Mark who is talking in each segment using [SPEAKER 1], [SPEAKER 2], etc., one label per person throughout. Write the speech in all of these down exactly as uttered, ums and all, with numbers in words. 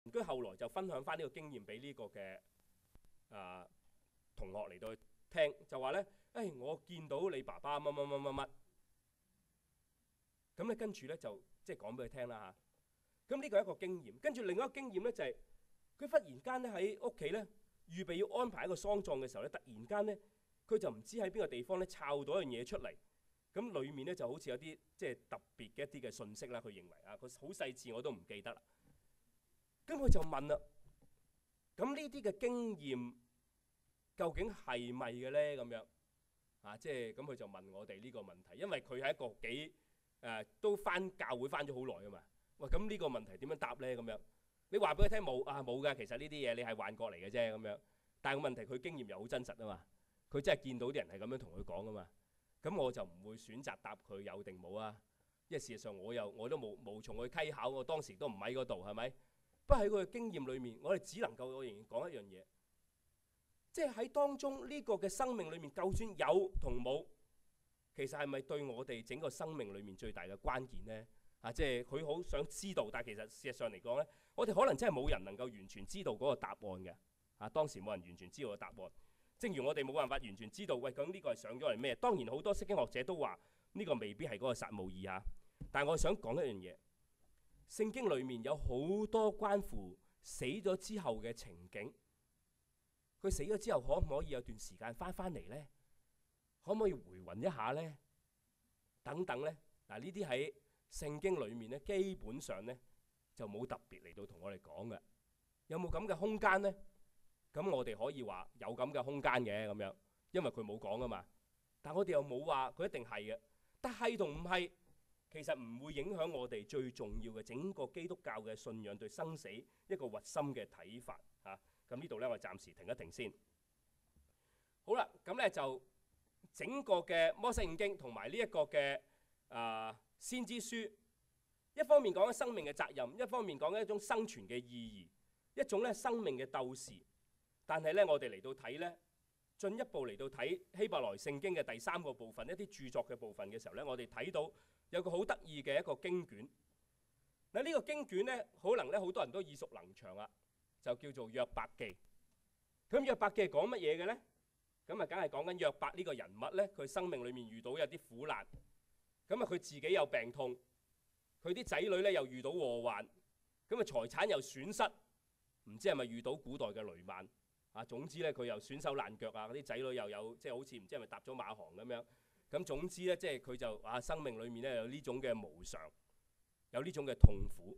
[SPEAKER 1] 居後來就分享翻呢個經驗俾呢個嘅啊同學嚟到去聽，就話咧，誒、哎、我見到你爸爸乜乜乜乜乜，咁咧跟住咧就即係講俾佢聽啦嚇。咁呢個係一個經驗，跟住另一個經驗咧就係、是、佢忽然間咧喺屋企咧預備要安排一個喪葬嘅時候咧，突然間咧佢就唔知喺邊個地方咧摷到一樣嘢出嚟，咁裡面咧就好似有啲即係特別嘅一啲嘅信息啦。佢認為啊，佢好細緻我都唔記得啦。咁佢就問啦，咁呢啲嘅經驗究竟係咪嘅咧？咁樣啊，即係咁佢就問我哋呢個問題，因為佢係一個幾誒、呃、都返教會返咗好耐啊嘛。喂，咁呢個問題點樣答咧？咁樣你話俾佢聽冇啊？冇㗎，其實呢啲嘢你係幻覺嚟嘅啫咁樣。但係個問題佢經驗又好真實啊嘛，佢真係見到啲人係咁樣同佢講啊嘛。咁我就唔會選擇答佢有定冇啊，因為事實上我又我都冇無從去稽考，我當時都唔喺嗰度，係咪？不過喺佢嘅經驗裏面，我哋只能夠我仍然講一樣嘢，即係喺當中呢個嘅生命裏面，就算有同冇，其實係咪對我哋整個生命裏面最大嘅關鍵呢？啊，即係佢好想知道，但係其實事實上嚟講呢，我哋可能真係冇人能夠完全知道嗰個答案嘅。啊，當時冇人完全知道個答案，正如我哋冇辦法完全知道，喂，咁呢個係上咗嚟咩？當然好多釋經學者都話呢個未必係嗰個撒母耳嚇，但係我想講一樣嘢。聖經裏面有好多關乎死咗之後嘅情景，佢死咗之後可唔可以有段時間翻返嚟呢？可唔可以回魂一下呢？等等呢？嗱，呢啲喺聖經裏面呢，基本上呢就冇特別嚟到同我哋講嘅。有冇咁嘅空間呢？咁我哋可以話有咁嘅空間嘅咁樣，因為佢冇講啊嘛。但我哋又冇話佢一定係嘅。但係同唔係，其實唔會影響我哋最重要嘅整個基督教嘅信仰對生死一個核心嘅睇法嚇。咁呢度咧，我暫時停一停先。好啦，咁咧就整個嘅摩西五經同埋呢一個嘅啊、呃、先知書，一方面講緊生命嘅責任，一方面講緊一種生存嘅意義，一種咧生命嘅鬥士。但係咧，我哋嚟到睇咧，進一步嚟到睇希伯來聖經嘅第三個部分，一啲著作嘅部分嘅時候咧，我哋睇到有個好得意嘅一個經卷。嗱，呢個經卷咧，可能咧好多人都耳熟能詳啦，就叫做約伯記。咁約伯記係講乜嘢嘅咧？咁啊，梗係講緊約伯呢個人物咧，佢生命裏面遇到有啲苦難，咁啊佢自己有病痛，佢啲仔女咧又遇到禍患，咁啊財產又損失，唔知係咪遇到古代嘅雷曼？啊，總之咧，佢又損手爛腳啊！嗰啲仔女又有即係好似唔知係咪搭咗馬航咁樣。咁總之咧，即係佢就啊，生命裏面咧有呢種嘅無常，有呢種嘅痛苦。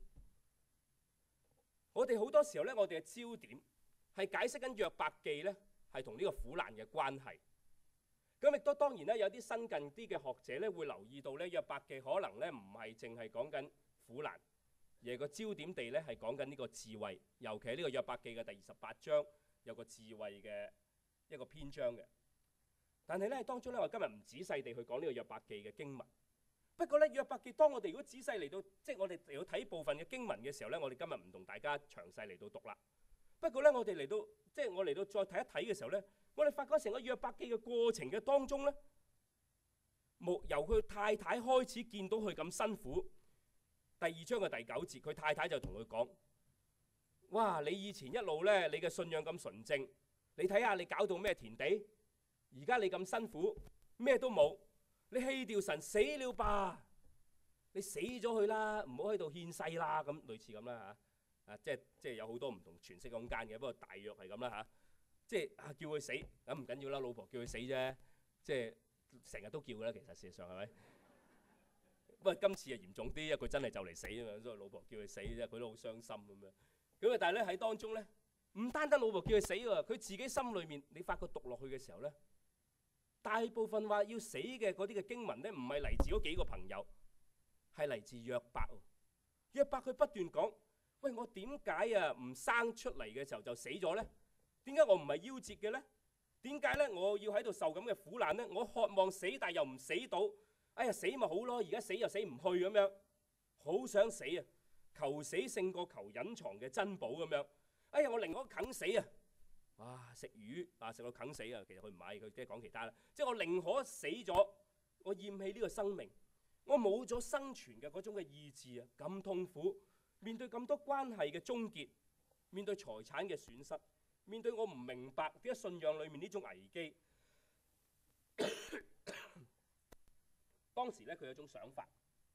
[SPEAKER 1] 我哋好多時候咧，我哋嘅焦點係解釋緊約伯記咧，係同呢個苦難嘅關係。咁亦都當然咧，有啲新近啲嘅學者咧會留意到咧，約伯記可能咧唔係淨係講緊苦難，而係個焦點地咧係講緊呢個智慧，尤其係呢個約伯記嘅第二十八章。有個智慧嘅一個篇章嘅，但係咧當中咧，我今日唔仔細地去講呢個約伯記嘅經文。不過咧，約伯記當我哋如果仔細嚟到，即係我哋嚟到睇部分嘅經文嘅時候咧，我哋今日唔同大家詳細嚟到讀啦。不過咧，我哋嚟到即係我嚟到再睇一睇嘅時候咧，我哋發覺成個約伯記嘅過程嘅當中咧，冇由佢太太開始見到佢咁辛苦。第二章嘅第九節，佢太太就同佢講。哇！你以前一路咧，你嘅信仰咁純正，你睇下你搞到咩田地，而家你咁辛苦，咩都冇，你棄掉神死了吧？你死咗佢啦，唔好喺度獻世啦，咁類似咁啦嚇。啊，即係即係有好多唔同詮釋空間嘅，不過大約係咁啦嚇。即係啊，叫佢死咁唔緊要啦，老婆叫佢死啫，即係成日都叫㗎啦。其實事實上係咪？不過今次係嚴重啲，因為佢真係就嚟死啊嘛，所以老婆叫佢死啫，佢都好傷心咁樣。咁啊！但係咧喺當中咧，唔單單老婆叫佢死喎，佢自己心裏面，你發覺讀落去嘅時候咧，大部分話要死嘅嗰啲嘅經文咧，唔係嚟自嗰幾個朋友，係嚟自約伯。約伯佢不斷講：喂，我點解啊唔生出嚟嘅時候就死咗咧？點解我唔係夭折嘅咧？點解咧我要喺度受咁嘅苦難咧？我渴望死，但又唔死到。哎呀，死咪好咯！而家死又死唔去咁樣，好想死啊！求死勝過求隱藏嘅珍寶咁樣。哎呀，我寧可啃死啊！哇，食魚啊，食到啃死啊！其實佢唔係，佢即係講其他啦。即係我寧可死咗，我厭棄呢個生命，我冇咗生存嘅嗰種嘅意志啊！咁痛苦，面對咁多關係嘅終結， 面對財產嘅損失，面對我唔明白點解信仰裏面呢種危機。當時咧，佢有一種想法，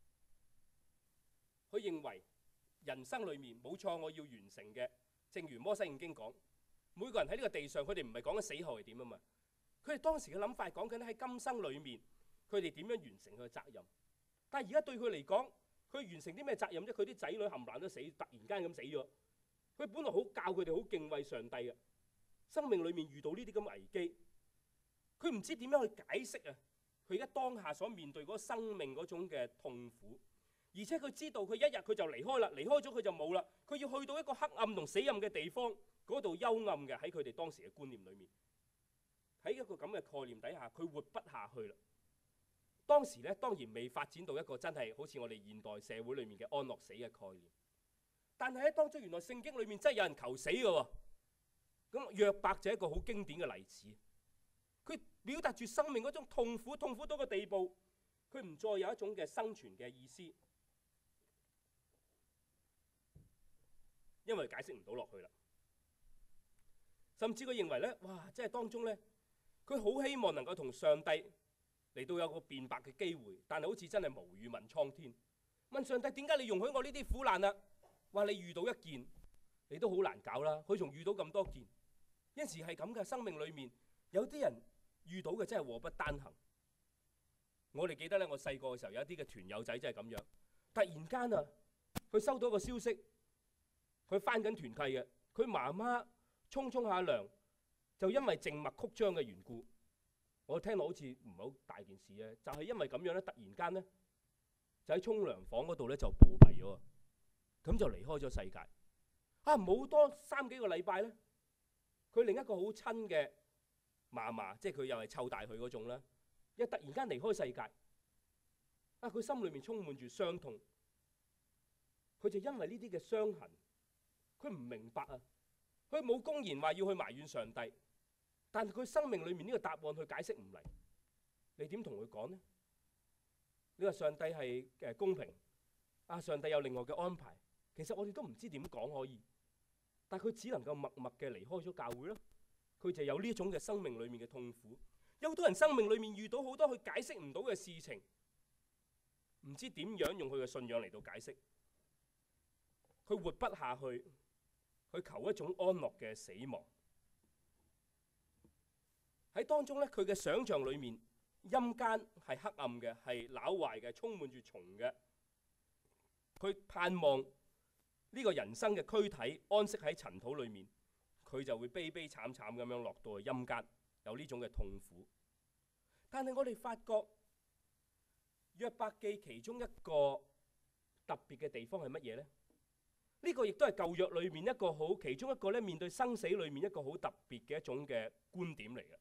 [SPEAKER 1] 佢認為人生裏面冇錯，我要完成嘅，正如摩西五經講，每個人喺呢個地上，佢哋唔係講緊死後係點啊嘛。佢哋當時嘅諗法係講緊喺今生裏面，佢哋點樣完成佢嘅責任。但係而家對佢嚟講，佢完成啲咩責任啫？佢啲仔女冚唪唥都死，突然間咁死咗。佢本來好教佢哋好敬畏上帝嘅，生命裏面遇到呢啲咁危機，佢唔知點樣去解釋啊！佢而家當下所面對嗰生命嗰種嘅痛苦，而且佢知道佢一日佢就離開啦，離開咗佢就冇啦。佢要去到一個黑暗同死蔭嘅地方，嗰度幽暗嘅，喺佢哋當時嘅觀念裏面，喺一個咁嘅概念底下，佢活不下去啦。當時咧當然未發展到一個真係好似我哋現代社會裏面嘅安樂死嘅概念，但係喺當中原來聖經裏面真係有人求死嘅喎。咁約伯就係一個好經典嘅例子。佢表達住生命嗰種痛苦，痛苦到個地步，佢唔再有一種嘅生存嘅意思，因為解釋唔到落去啦。甚至佢認為咧，哇！即係當中咧，佢好希望能夠同上帝嚟到有個辯白嘅機會，但係好似真係無語問蒼天，問上帝點解你容許我呢啲苦難啊？話你遇到一件，你都好難搞啦。佢仲遇到咁多件，有時係咁嘅生命裏面，有啲人遇到嘅真係禍不單行。我哋記得咧，我細個嘅時候有一啲嘅團友仔真係咁樣，突然間啊，佢收到個消息，佢返緊團契嘅，佢媽媽沖沖下涼，就因為靜脈曲張嘅緣故，我聽落好似唔係好大件事嘅，就係因為咁樣咧，突然間咧就喺沖涼房嗰度咧就暴斃咗，咁就離開咗世界。啊，冇多三幾個禮拜咧，佢另一個好親嘅嫲嫲，即係佢又係湊大佢嗰種啦，又突然間離開世界。啊，佢心裏面充滿住傷痛，佢就因為呢啲嘅傷痕，佢唔明白啊，佢冇公然話要去埋怨上帝，但係佢生命裏面呢個答案佢解釋唔嚟，你點同佢講呢？你話上帝係誒公平，啊上帝有另外嘅安排，其實我哋都唔知點講可以，但係佢只能夠默默嘅離開咗教會咯。佢就有呢種嘅生命裏面嘅痛苦。有好多人生命裏面遇到好多佢解釋唔到嘅事情，唔知點樣用佢嘅信仰嚟到解釋，佢活不下去，去求一種安樂嘅死亡。喺當中咧，佢嘅想像裏面，陰間係黑暗嘅，係朽壞嘅，充滿住蟲嘅。佢盼望呢個人生嘅軀體安息喺塵土裏面，佢就會悲悲慘慘咁樣落到去陰間，有呢種嘅痛苦。但係我哋發覺約伯記其中一個特別嘅地方係乜嘢呢？呢個亦都係舊約裏面一個好其中一個咧，面對生死裏面一個好特別嘅一種嘅觀點嚟嘅。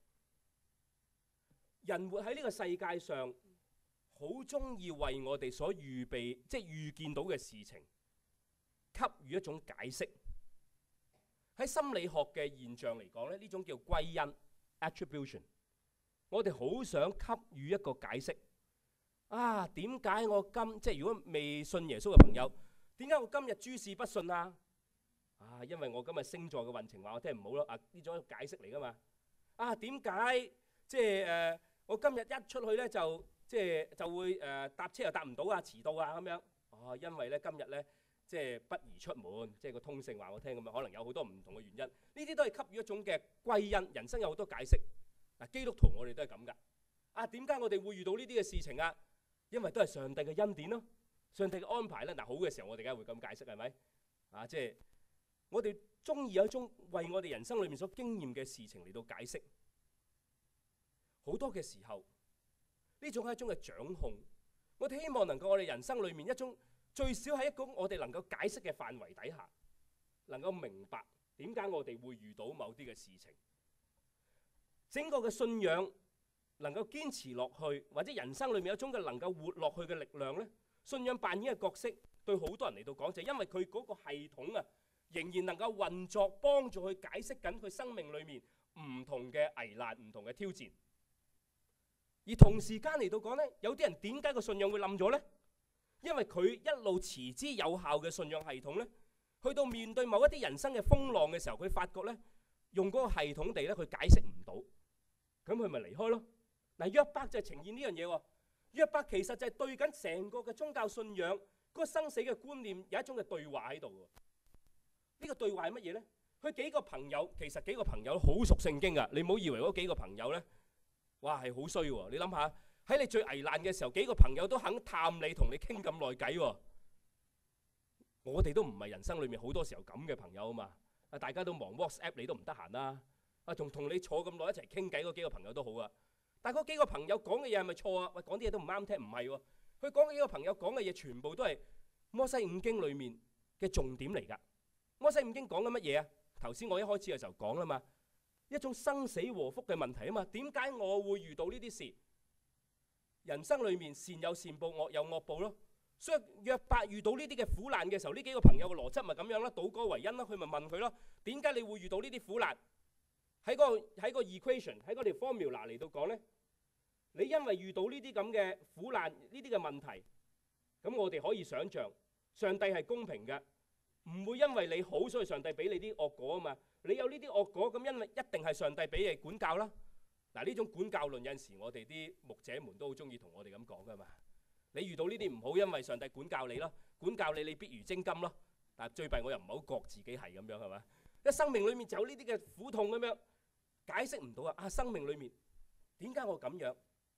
[SPEAKER 1] 人活喺呢個世界上，好中意為我哋所預備，即係預見到嘅事情，給予一種解釋。喺心理學嘅現象嚟講咧，呢種叫歸因 attribution。我哋好想給予一個解釋。啊，點解我今即係如果未信耶穌嘅朋友，點解我今日諸事不順啊？啊，因為我今日星座嘅運程話我聽唔好咯。啊，呢種解釋嚟噶嘛？啊，點解即係誒、呃、我今日一出去咧就即係就會誒、呃、搭車又搭唔到啊，遲到啊咁樣。哦、啊，因為咧今日咧即係不宜出門，即係個通勝話我聽咁樣，可能有好多唔同嘅原因。呢啲都係給予一種嘅歸因。人生有好多解釋。嗱、啊，基督徒我哋都係咁噶。啊，點解我哋會遇到呢啲嘅事情啊？因為都係上帝嘅恩典咯。上帝嘅安排咧，嗱，好嘅時候我哋梗係會咁解釋，係咪？啊，即係我哋中意有一種為我哋人生裏面所經驗嘅事情嚟到解釋。好多嘅時候，呢種係一種嘅掌控。我哋希望能夠我哋人生裏面一種最少喺一個我哋能夠解釋嘅範圍底下，能夠明白點解我哋會遇到某啲嘅事情。整個嘅信仰能夠堅持落去，或者人生裏面有一種嘅能夠活落去嘅力量咧。信仰扮演嘅角色，對好多人嚟到講，就係因為佢嗰個系統啊，仍然能夠運作，幫助佢解釋緊佢生命裏面唔同嘅危難、唔同嘅挑戰。而同時間嚟到講咧，有啲人點解個信仰會冧咗咧？因為佢一路持之有效嘅信仰系統咧， 去到面對某一啲人生嘅風浪嘅時候，佢發覺咧用嗰個系統地咧佢解釋唔到，咁佢咪離開咯。嗱，約伯就係呈現呢樣嘢喎。約伯其實就係對緊成個嘅宗教信仰嗰個生死嘅觀念有一種嘅對話喺度喎。呢個對話係乜嘢咧？佢幾個朋友其實幾個朋友好熟聖經㗎，你唔好以為嗰幾個朋友咧，哇係好衰喎！你諗下喺你最危難嘅時候，幾個朋友都肯探你同你傾咁耐偈喎。我哋都唔係人生裏面好多時候咁嘅朋友啊嘛。啊，大家都忙 WhatsApp， 你都唔得閒啦。啊，同同你坐咁耐一齊傾偈嗰幾個朋友都好啊。但係嗰幾個朋友講嘅嘢係咪錯啊？喂，講啲嘢都唔啱聽，唔係喎。佢講嘅幾個朋友講嘅嘢全部都係摩西五經裏面嘅重點嚟㗎。摩西五經講緊乜嘢啊？頭先我一開始嘅時候講啦嘛，一種生死禍福嘅問題啊嘛。點解我會遇到呢啲事？人生裏面善有善報，惡有惡報咯。所以約伯遇到呢啲嘅苦難嘅時候，呢幾個朋友嘅邏輯咪咁樣啦，倒果為因啦。佢咪問佢咯，點解你會遇到呢啲苦難？喺個喺個 equation 喺嗰條 formula 嚟到講咧，你因為遇到呢啲咁嘅苦難呢啲嘅問題，咁我哋可以想像上帝係公平嘅，唔會因為你好所以上帝俾你啲惡果啊嘛。你有呢啲惡果，咁因為一定係上帝俾你管教啦。嗱，呢種管教論有陣時我哋啲牧者們都好中意同我哋咁講噶嘛。你遇到呢啲唔好，因為上帝管教你咯，管教你你必如精金咯。但係最弊我又唔好覺自己係咁樣係嘛？一生命裏面就有呢啲嘅苦痛咁樣，解釋唔到啊！啊，生命裏面點解我咁樣？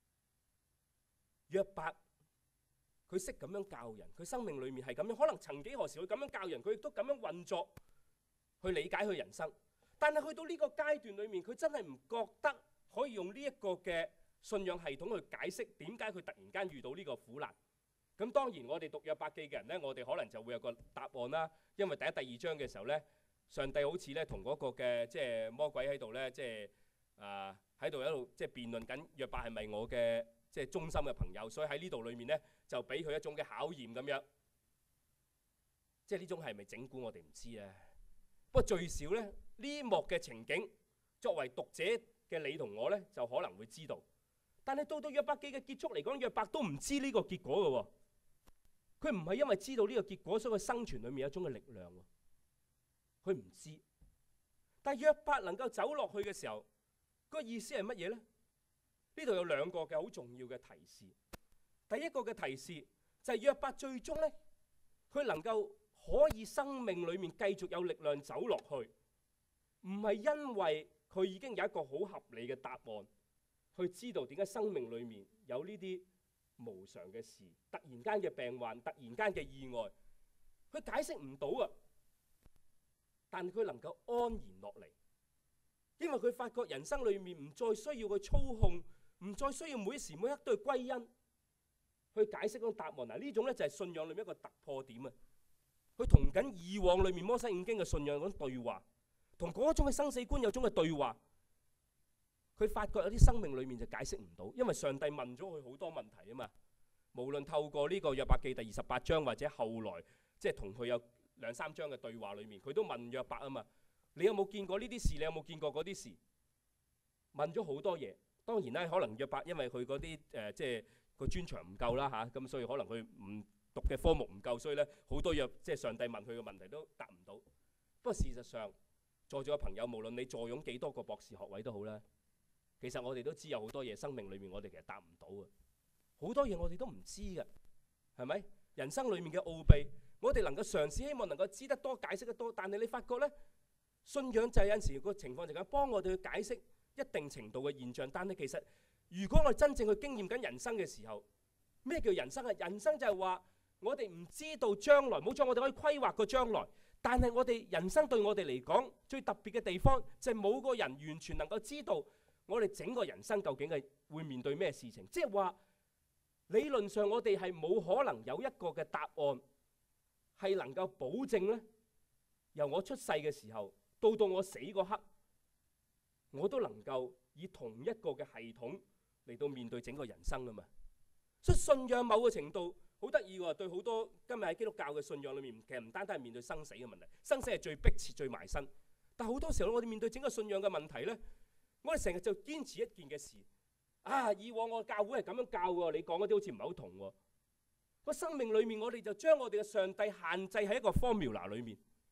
[SPEAKER 1] 約伯佢識咁樣教人，佢生命裏面係咁樣，可能曾幾何時佢咁樣教人，佢亦都咁樣運作去理解佢人生。但係去到呢個階段裏面，佢真係唔覺得可以用呢一個嘅信仰系統去解釋點解佢突然間遇到呢個苦難。咁當然我哋讀約伯記嘅人呢，我哋可能就會有個答案啦。因為第一、第二章嘅時候呢，上帝好似咧同嗰個嘅即係魔鬼喺度咧，即係啊喺度一路即係辯論緊約伯係咪我嘅即係忠心嘅朋友，所以喺呢度裏面咧就俾佢一種嘅考驗咁樣。即係呢種係咪整蠱我哋唔知啊？不過最少咧呢幕嘅情景，作為讀者嘅你同我咧就可能會知道。但係到到約伯記嘅結束嚟講，約伯都唔知呢個結果嘅喎。佢唔係因為知道呢個結果，所以佢生存裏面有一種嘅力量喎。佢唔知，但係約伯能夠走落去嘅時候，個意思係乜嘢呢？呢度有兩個嘅好重要嘅提示。第一個嘅提示就係約伯最終呢，佢能夠可以生命裏面繼續有力量走落去，唔係因為佢已經有一個好合理嘅答案，去知道點解生命裏面有呢啲無常嘅事，突然間嘅病患，突然間嘅意外，佢解釋唔到啊！但佢能夠安然落嚟，因為佢發覺人生裏面唔再需要去操控，唔再需要每時每刻都去歸因，去解釋嗰種答案。嗱，呢種咧就係信仰裏面一個突破點啊！佢同緊以往裏面摩西五經嘅信仰嗰種對話，同嗰種嘅生死觀有種嘅對話。佢發覺有啲生命裏面就解釋唔到，因為上帝問咗佢好多問題啊嘛。無論透過呢個約伯記第二十八章，或者後來即係同佢有兩三章嘅對話裏面，佢都問約伯啊嘛，你有冇見過呢啲事？你有冇見過嗰啲事？問咗好多嘢。當然啦，可能約伯因為佢嗰啲誒即係個專長唔夠啦嚇，咁、啊、所以可能佢唔讀嘅科目唔夠，所以咧好多約即係上帝問佢嘅問題都答唔到。不過事實上，在座嘅朋友，無論你坐擁幾多個博士學位都好啦，其實我哋都知有好多嘢生命裏面我哋其實答唔到嘅，好多嘢我哋都唔知嘅，係咪？人生裏面嘅奧秘，我哋能夠嘗試，希望能夠知得多、解釋得多。但係你發覺呢，信仰就係有陣時個情況就係幫我哋去解釋一定程度嘅現象。但係其實，如果我哋真正去經驗緊人生嘅時候，咩叫人生啊？人生就係話我哋唔知道將來，冇錯，我哋可以規劃個將來。但係我哋人生對我哋嚟講最特別嘅地方，就係冇個人完全能夠知道我哋整個人生究竟係會面對咩事情。即係話理論上我哋係冇可能有一個嘅答案係能夠保證呢，由我出世嘅時候到到我死嗰刻，我都能夠以同一個嘅系統嚟到面對整個人生啊嘛。所以信仰某個程度好得意喎，對好多今日喺基督教嘅信仰裏面，其實唔單單係面對生死嘅問題，生死係最迫切最埋身。但好多時候我哋面對整個信仰嘅問題呢，我哋成日就堅持一件嘅事啊！以往我教會係咁樣教喎，你講嗰啲好似唔係好同喎。個生命裏面我哋就將我哋嘅上帝限制喺一個 formula 裏面，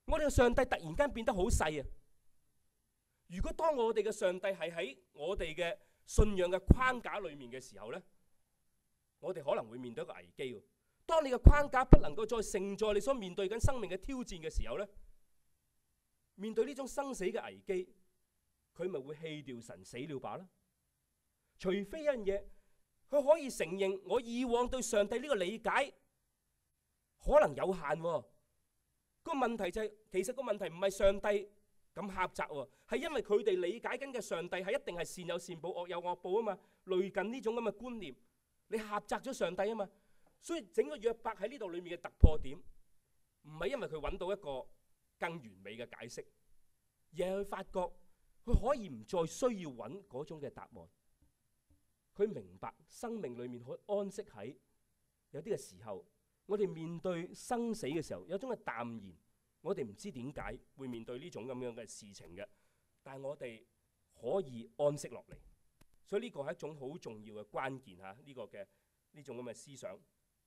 [SPEAKER 1] 我哋嘅上帝突然間變得好細啊！如果當我哋嘅上帝係喺我哋嘅信仰嘅框架裏面嘅時候呢，我哋可能會面對一個危機喎。當你嘅框架不能夠再承載你所面對緊生命嘅挑戰嘅時候呢，面對呢種生死嘅危機，佢咪會棄掉神死了吧啦？除非一樣嘢，佢可以承認我以往對上帝呢個理解可能有限喎。個問題就係，其實個問題唔係上帝咁狹窄喎，係因為佢哋理解緊嘅上帝係一定係善有善報、惡有惡報啊嘛，類近呢種咁嘅觀念，你狹窄咗上帝啊嘛。所以整個約伯喺呢度裏面嘅突破點，唔係因為佢揾到一個更完美嘅解釋，而係佢發覺佢可以唔再需要揾嗰種嘅答案。佢明白生命裏面可以安息喺有啲嘅時候，我哋面對生死嘅時候有種嘅淡然，我哋唔知點解會面對呢種咁樣嘅事情嘅，但係我哋可以安息落嚟。所以呢個係一種好重要嘅關鍵嚇，呢個嘅呢種咁嘅思想。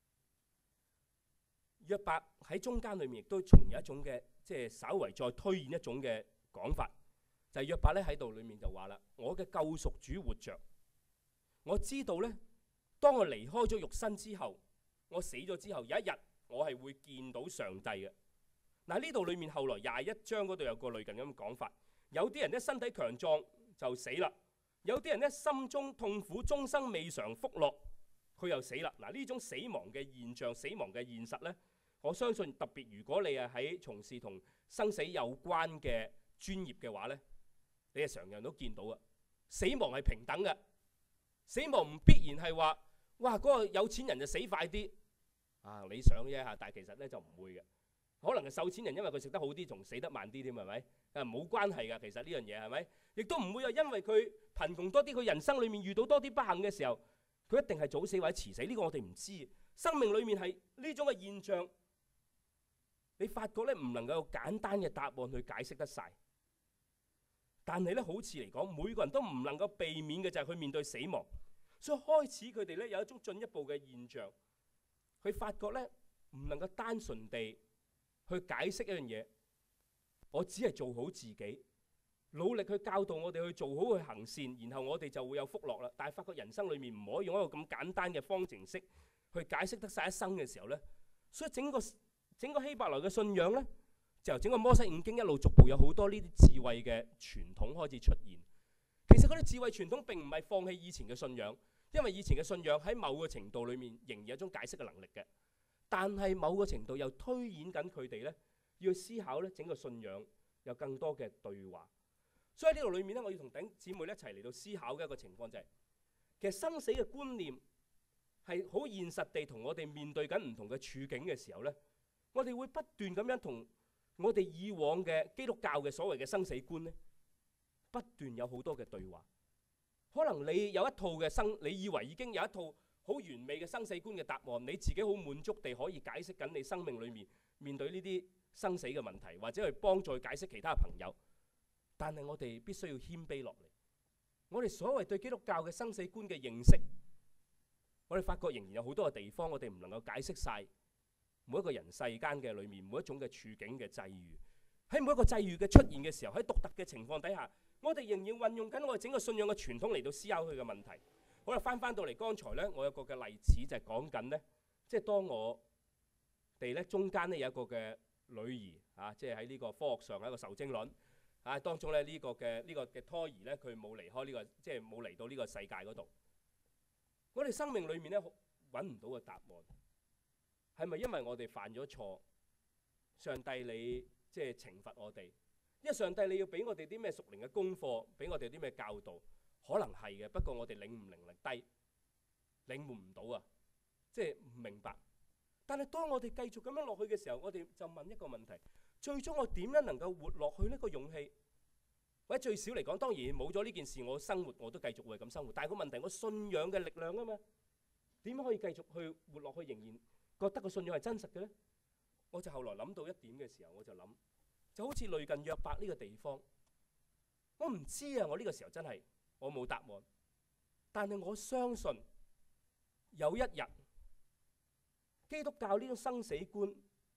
[SPEAKER 1] 約伯喺中間裏面亦都從有一種嘅即係稍為再推演一種嘅講法，就係約伯咧喺度裏面就話啦：我嘅救贖主活着，我知道咧，當我離開咗肉身之後，我死咗之後有一日我係會見到上帝嘅。嗱，呢度裏面後來廿一章嗰度有個類近咁嘅講法，有啲人咧身體強壯就死啦，有啲人咧心中痛苦，終生未嘗福樂，佢又死啦。嗱，呢種死亡嘅現象、死亡嘅現實咧，我相信特別如果你係喺從事同生死有關嘅專業嘅話咧，你係常常都見到嘅。死亡係平等嘅，死亡唔必然係話哇嗰個有錢人就死快啲啊，你想啫嚇，但係其實咧就唔會嘅。可能係受錢人因為佢食得好啲，仲死得慢啲添，係咪？誒冇關係㗎，其實呢樣嘢係咪？亦都唔會話因為佢貧窮多啲，佢人生裡面遇到多啲不幸嘅時候，佢一定係早死或者遲死。呢個我哋唔知。生命裡面係呢種嘅現象。你發覺咧唔能夠有簡單嘅答案去解釋得晒，但係咧好似嚟講，每個人都唔能夠避免嘅就係去面對死亡，所以開始佢哋咧有一種進一步嘅現象，佢發覺咧唔能夠單純地去解釋一樣嘢，我只係做好自己，努力去教導我哋去做好去行善，然後我哋就會有福樂啦。但係發覺人生裡面唔可以用一個咁簡單嘅方程式去解釋得晒一生嘅時候咧，所以整個整個希伯來嘅信仰呢，就由整個摩西五經一路逐步有好多呢啲智慧嘅傳統開始出現。其實嗰啲智慧傳統並唔係放棄以前嘅信仰，因為以前嘅信仰喺某個程度裏面仍然有一種解釋嘅能力嘅。但係某個程度又推演緊佢哋呢，要去思考呢整個信仰有更多嘅對話。所以喺呢度裏面呢，我要同弟兄姊妹一齊嚟到思考嘅一個情況就係，其實生死嘅觀念係好現實地同我哋面對緊唔同嘅處境嘅時候呢，我哋會不斷咁樣同我哋以往嘅基督教嘅所謂嘅生死觀呢，不斷有好多嘅對話。可能你有一套嘅生，你以為已經有一套好完美嘅生死觀嘅答案，你自己好滿足地可以解釋緊你生命裏面面對呢啲生死嘅問題，或者去幫助解釋其他朋友。但係我哋必須要謙卑落嚟。我哋所謂對基督教嘅生死觀嘅認識，我哋發覺仍然有好多嘅地方，我哋唔能夠解釋晒。每一個人世間嘅裏面，每一種嘅處境嘅際遇，喺每一個際遇嘅出現嘅時候，喺獨特嘅情況底下，我哋仍然運用緊我哋整個信仰嘅傳統嚟到思考佢嘅問題。好啦，翻翻到嚟剛才呢，我有個嘅例子就係講緊呢，即係當我哋呢中間呢有一個嘅女兒啊，即係喺呢個科學上係一個受精卵啊，當中咧呢個嘅呢個嘅胎兒呢，佢冇離開呢個，即係冇嚟到呢個世界嗰度。我哋生命裏面呢，揾唔到個答案。係咪因為我哋犯咗錯，上帝你即係懲罰我哋？因為上帝你要俾我哋啲咩屬靈嘅功課，俾我哋啲咩教導？可能係嘅，不過我哋領悟能力低，領悟唔到啊，即係唔明白。但係當我哋繼續咁樣落去嘅時候，我哋就問一個問題：最終我點樣能夠活落去呢個勇氣？或者最少嚟講，當然冇咗呢件事，我生活我都繼續會咁生活。但係個問題，我信仰嘅力量啊嘛，點樣可以繼續去活落去，仍然覺得個信仰係真實嘅呢？我就後來諗到一點嘅時候，我就諗，就好似類近約伯呢個地方，我唔知啊，我呢個時候真係我冇答案，但係我相信有一日基督教呢種生死觀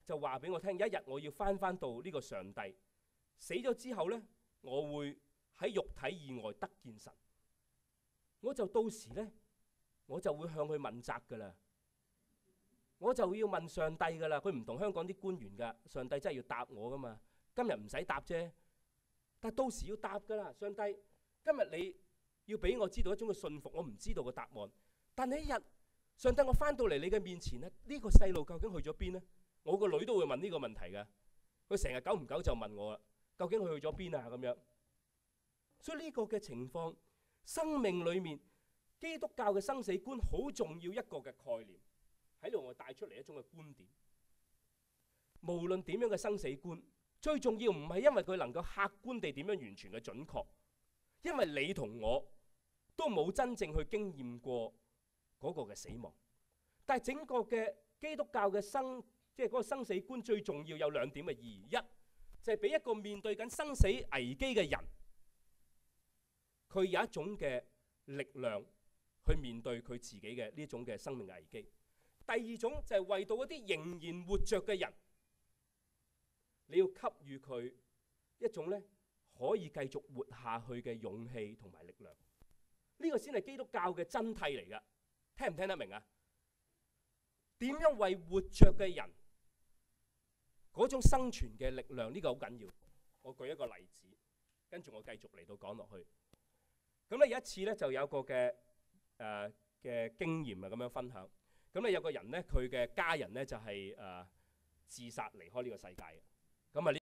[SPEAKER 1] 就話俾我聽，有一日我要翻翻到呢個上帝，死咗之後呢，我會喺肉體以外得見神。我就到時呢，我就會向佢問責噶啦，我就要問上帝噶啦。佢唔同香港啲官員噶，上帝真係要答我噶嘛。今日唔使答啫，但到時要答噶啦。上帝，今日你要俾我知道一種嘅信服，我唔知道個答案。但係一日，上帝我翻到嚟你嘅面前咧，呢個細路究竟去咗邊呢？我個女都會問呢個問題噶，佢成日久唔久就問我啦，究竟佢去咗邊啊？咁樣，所以呢個嘅情況，生命裏面基督教嘅生死觀好重要一個嘅概念，喺度我帶出嚟一種嘅觀點。無論點樣嘅生死觀，最重要唔係因為佢能夠客觀地點樣完全嘅準確，因為你同我都冇真正去經驗過嗰個嘅死亡。但係整個嘅基督教嘅生，即係嗰個生死觀最重要有兩點嘅意義。一就係俾一個面對緊生死危機嘅人，佢有一種嘅力量去面對佢自己嘅呢種嘅生命危機。第二種就係為到一啲仍然活着嘅人，你要給予佢一種咧可以繼續活下去嘅勇氣同埋力量。呢個先係基督教嘅真諦嚟㗎，聽唔聽得明啊？點樣為活着嘅人嗰種生存嘅力量？呢個好緊要。我舉一個例子，跟住我繼續嚟到講落去。咁咧有一次咧就有個嘅誒嘅經驗啊，咁樣分享。咁咧有個人咧，佢嘅家人咧就係誒自殺離開呢個世界嘅。咁啊呢